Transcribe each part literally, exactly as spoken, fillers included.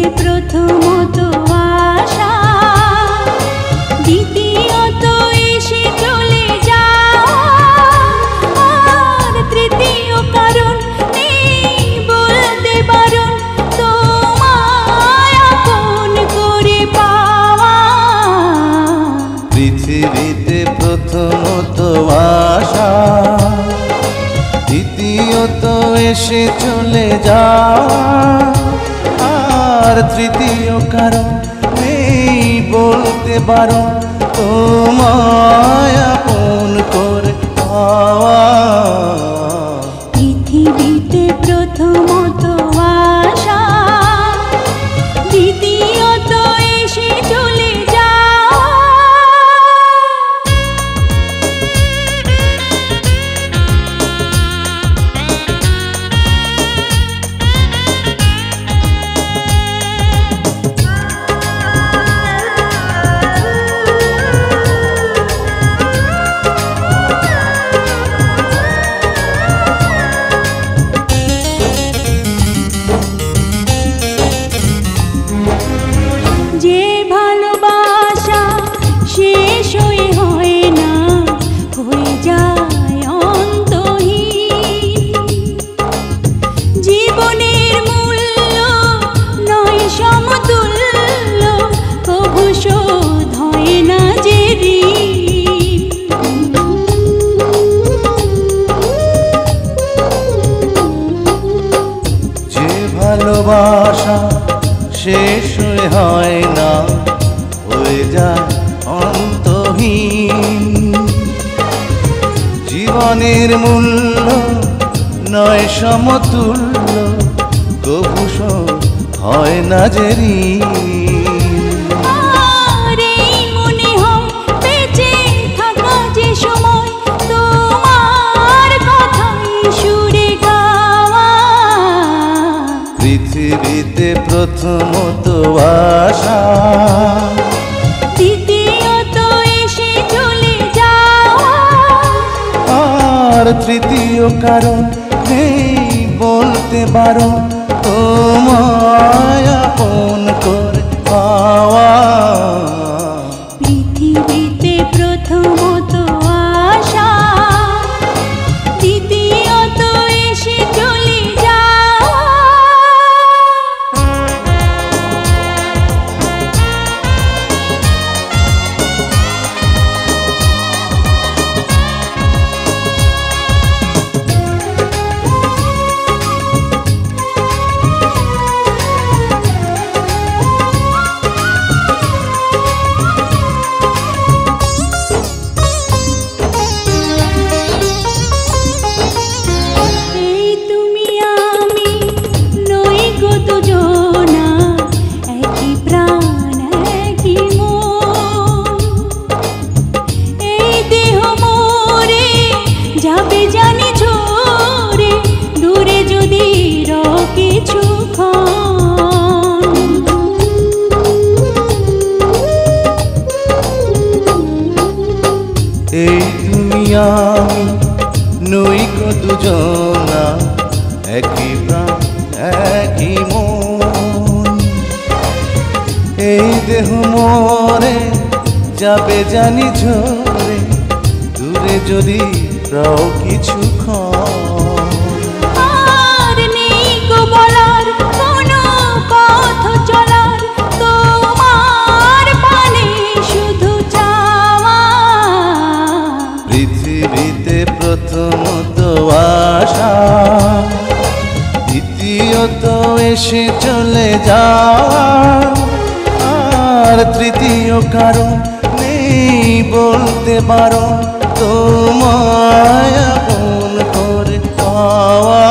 প্রথমত আশা, দ্বিতীয়ত এসে চলে যাওয়া, আর তৃতীয় কারণ নেই বলতে বারণ তোমায় আপন করে পাওয়া। পৃথিবীতে প্রথমত আশা, দ্বিতীয়ত এসে চলে যাওয়া, আর তৃতীয় কারণ নেই বলতে বারণ তোমায় আপন করে পাওয়া। পৃথিবীতে প্রথমত আশা, দ্বিতীয়ত এসে চলে যাওয়া। যে ভালোবাসা শেষ হয়ে হয় না, হয়ে যায় অন্তহীন, জীবনের মূল্য নয় সমতুল্য, কভু শোধ হয় না যে ঋণ। যে ভালোবাসা শেষ হয়ে হয় না, হয়ে যায় অন্তহীন, জীবনের মূল্য নয় সমতুল্য, কভু শোধ হয় না যে ঋণ। আর এই মনে হয় বেঁচে থাকা যে সময় তোমার কথাই সুরে গাওয়া। পৃথিবীতে প্রথমত আশা, দ্বিতীয়ত এসে চলে যাওয়া, আর তৃতীয় কারণ নেই বলতে বারণ তোমায় আপন করে পাওয়া। পৃথিবীতে প্রথমত আশা, দ্বিতীয়ত এসে চলে যাওয়া। এই তুমি আমি নই গো দুজনা, একই প্রাণ একই মন, এই দেহ মোরে যাবে জানি ঝরে, দূরে যদি রও কিছুক্ষণ। এই তুমি আমি নই গো দুজনা, একই প্রাণ একই মন, এই দেহ মোরে যাবে জানি ঝরে, দূরে যদি রও কিছুক্ষণ। আর নেই গো বলার কোনো পথ চলার, তোমার পানে শুধু চাওয়া। পৃথিবীতে প্রথমত আশা, দ্বিতীয়ত এসে চলে যাওয়া, আর তৃতীয় কারণ নেই বলতে বারণ তোমায় আপন করে পাওয়া।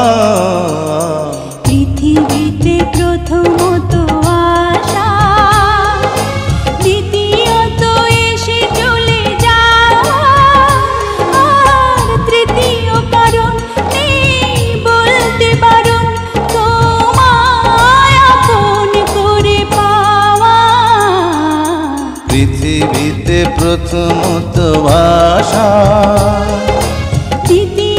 পৃথিবীতে প্রথমত আশা, দ্বিতীয়ত এসে চলে যাওয়া, আর তৃতীয় কারণ নেই বলতে বারণ তোমায় আপন করে পাওয়া। পৃথিবীতে প্রথমত আশা, দ্বিতীয়